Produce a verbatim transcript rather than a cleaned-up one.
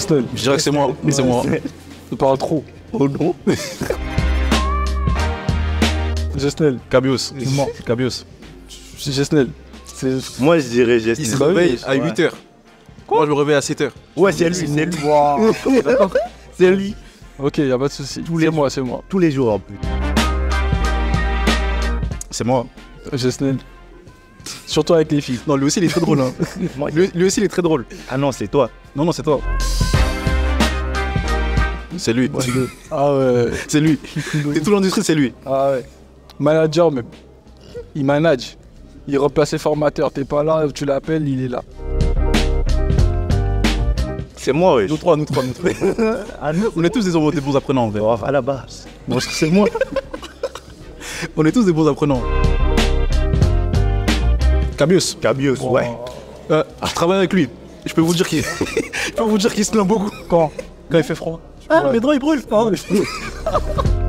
Gesnel. Je dirais que c'est moi. C'est moi. Tu parles trop. Oh non. Gesnel. Cabios. C'est moi. Cabios. C'est Gesnel. Moi, je dirais Il se Gesnel. réveille à Ouais. huit heures. Moi, je me réveille à sept heures. Ouais, c'est lui, c'est lui. Wow. C'est lui. Ok, y a pas de souci. les C'est moi, c'est moi. Tous les jours en plus. C'est moi. Gesnel. Surtout avec les filles. Non, lui aussi, il est très drôle. Hein. Moi, Lui, lui aussi, il est très drôle. Ah non, c'est toi. Non, non, c'est toi. C'est lui. Ah ouais. C'est lui. Et tout l'industrie, c'est lui. Ah ouais. Manager même. Il manage. Il remplace les formateurs. T'es pas là, tu l'appelles, il est là. C'est moi, oui. Nous trois, nous trois, nous trois. Ah non. On est tous des, des bons apprenants, en vrai. Oh, à la base. Non, c'est moi. On est tous des bons apprenants. Cabios. Cabios, ouais. Euh, je travaille avec lui. Je peux vous dire qu'il je peux vous dire qu'il se plaint beaucoup. Quand Quand il fait froid. Ah, mes draps, ils brûlent.